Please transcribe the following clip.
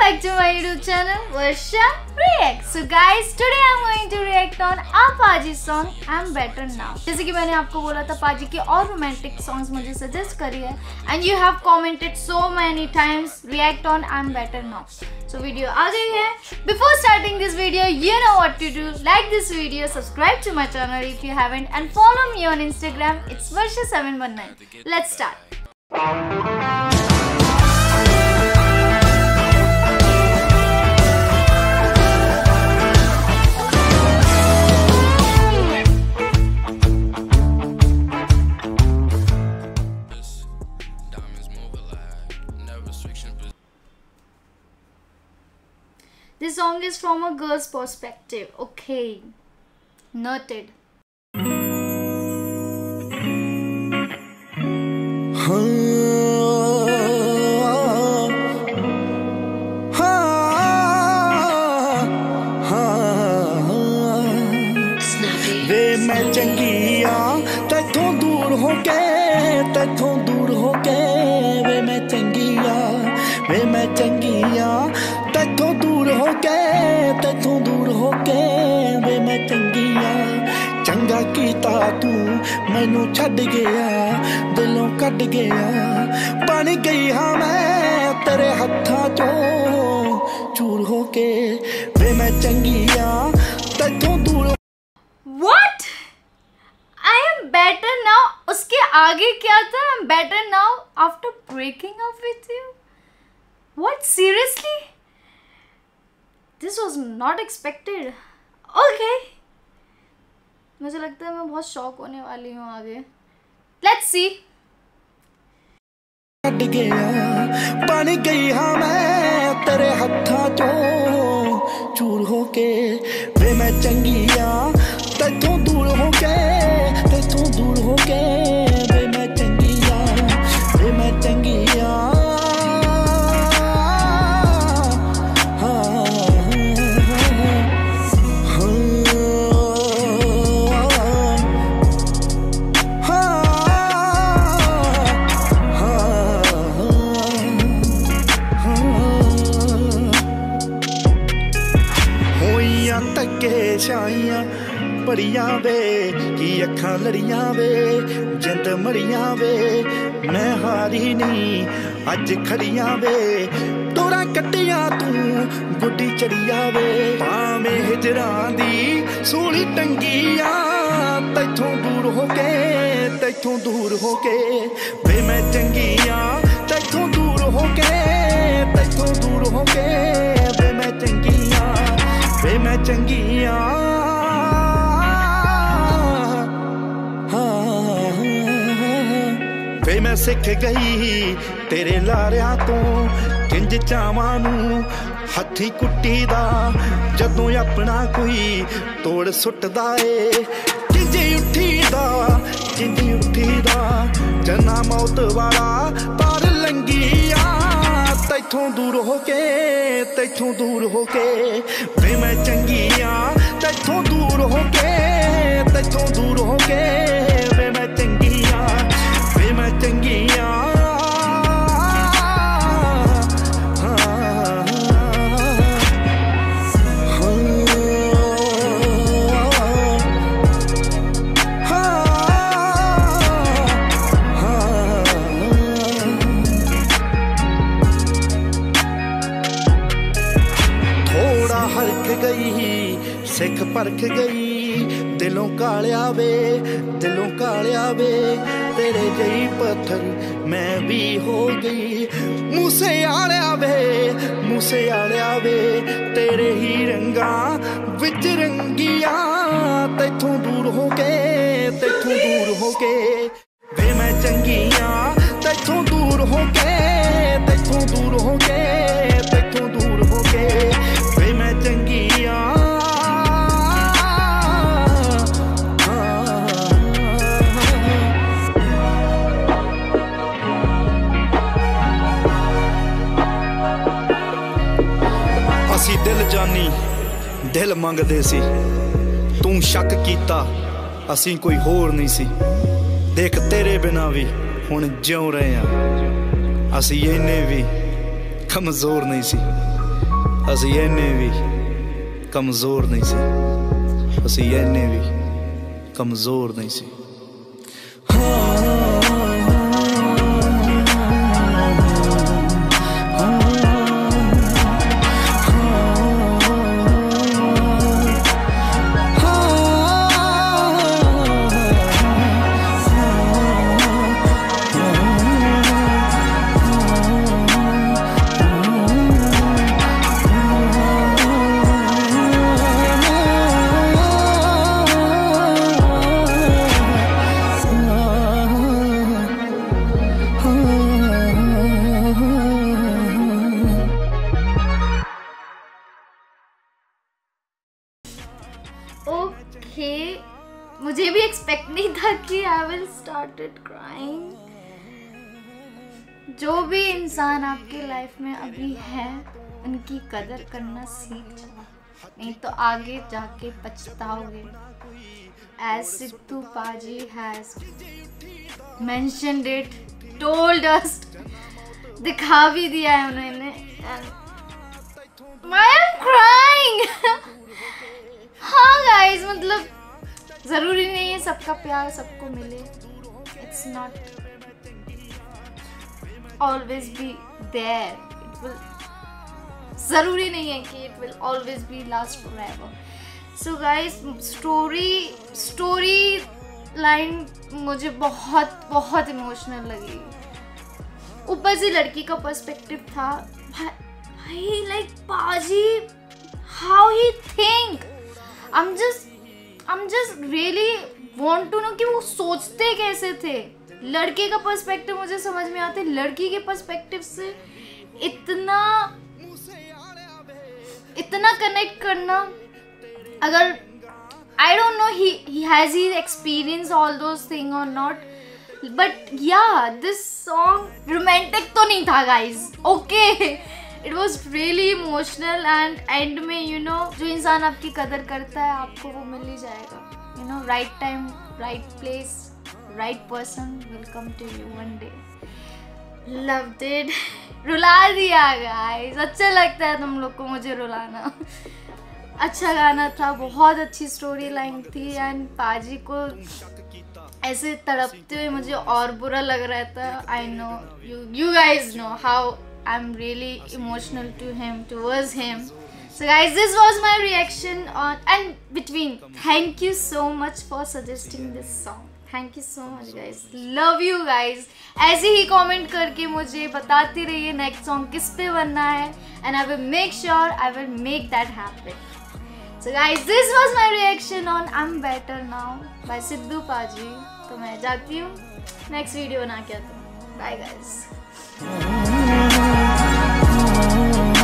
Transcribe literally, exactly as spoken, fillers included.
back to my YouTube channel Varsha Reacts. So guys, today I'm going to react on Apaaji song I'm Better Now. जैसे कि मैंने आपको बोला था पाजी के और रोमांटिक सॉन्ग्स मुझे सजेस्ट करी है and you have commented so many times react on I'm Better Now. So video आ गई है. Before starting this video, you know what to do. Like this video, subscribe to my channel if you haven't, and follow me on Instagram. It's Varsha seven one nine. Let's start. This song is from a girl's perspective. Okay, noted. वे मैं चंगिया तैथों दूर होके तैथों दूर होके वे मैं चंगिया वे मैं चंगिया तैथों दूर होके तैथों दूर होके वे मैं चंगिया चंगा कीता तू मैनू छड्ड गया दिलों कट गया बन गई हाँ मैं तेरे हत्थां चों चूर होके वे मैं चंगिया तैथों दूर. What? I am better now. उसके आगे क्या था? I'm better now after breaking up with you. What? Seriously? This was not expected. Okay. मुझे लगता है मैं बहुत शॉक होने वाली हूँ आगे. Let's see. कट गया बन गई हाँ मैं तेरे हत्थां चों चूर होके वे मैं चंगिया तैथों दूर होके तैथों दूर होके वे मैं चंगिया वे मैं चंगिया. धक्के छाइयां बड़ियां वे की अखां लड़ियां वे जिंद मड़ियां वे मैं हारी नहीं अज खड़ियां वे डोरा कट्टियां तू गुड्डी चढ़िया वे भावें हिजरां दी सूली टंगियां तैथों दूर होके तैथों दूर होके वे मैं चंगियां तैथों दूर होके तैथों दूर होके वे मैं चंगियां वे मैं चंगिया वे मैं सिख गई तेरे लारियां तो किंज चावां नूं हथी कुट्टी दा जदों अपना कोई तोड़ सुटदा ए किंज उठी दा किंज उठी दा जना मौत वाला पार लंघिया तैथों दूर होके तैथों दूर होके वे मैं चंगिया तैथों दूर होके तैथों दूर होके वे मैं चंगिया वे मैं चंगिया. गई सिख परख गई दिलों कालिया वे दिलों कालिया वे तेरे जई पत्थर मैं भी हो गई मूसे आलिया वे मूसे आलिया वे तेरे ही रंगा विच रंगिया तैथों दूर होके तैथों दूर होके वे मैं चंगिया तैथों दूर होके तैथों दूर होके तैथों दूर होके वे मैं चंगिया. असी दिल जानी दिल मंगदे सी तू शक कीता असी कोई होर नहीं सी देख तेरे बिना भी हुण जिउं रहे आ असी इन्ने भी कमजोर नहीं सी ਅਸੀਂ ਇੰਨੇ ਵੀ ਕਮਜ਼ੋਰ ਨਹੀਂ ਸੀ, ਅਸੀਂ ਇੰਨੇ ਵੀ ਕਮਜ਼ੋਰ ਨਹੀਂ ਸੀ। ओके, मुझे भी एक्सपेक्ट नहीं था कि आई विल स्टार्टेड क्राइंग। जो भी इंसान आपके लाइफ में अभी है उनकी कदर करना सीख जाओ, नहीं तो आगे जाके पछताओगे। As Sidhu paaji has mentioned it, told us, दिखा भी दिया है उन्होंने। I am crying. हाँ गाइस, मतलब जरूरी नहीं है सबका प्यार सबको मिले। It's not always be there. It will, जरूरी नहीं है कि it will always be last forever. So guys, story story line मुझे बहुत बहुत इमोशनल लगी। ऊपर से लड़की का पर्सपेक्टिव था। भाई like paaji, how he think, I'm just, I'm just really want to know कि वो सोचते कैसे थे। लड़के का पर्सपेक्टिव मुझे समझ में आता है, लड़की के पर्सपेक्टिव से इतना इतना कनेक्ट करना। अगर I don't know he he has he experienced all those things or not, but yeah, this song romantic तो नहीं था guys, okay। It was really emotional and end में you know जो इंसान आपकी कदर करता है आपको वो मिल ही जाएगा। You know, right time, right place, right person will come to you one day. Loved it. रुला दिया guys, अच्छा लगता है तुम लोग को मुझे रुलाना। अच्छा गाना था, बहुत अच्छी स्टोरी लाइन थी एंड पाजी को ऐसे तड़पते हुए मुझे और बुरा लग रहा था। I know you you guys know how I'm really emotional to him, towards him. So guys, this was my reaction on and between. Thank you so much for suggesting this song. Thank you so much guys. Love you guys. ऐसे ही comment करके मुझे बताते रहिए next song किस पे बनना है and I will make sure I will make that happen. So guys, this was my reaction on I'm Better Now by Sidhu paaji. तो मैं जाती हूँ, next video बना के आती हूँ। Bye guys.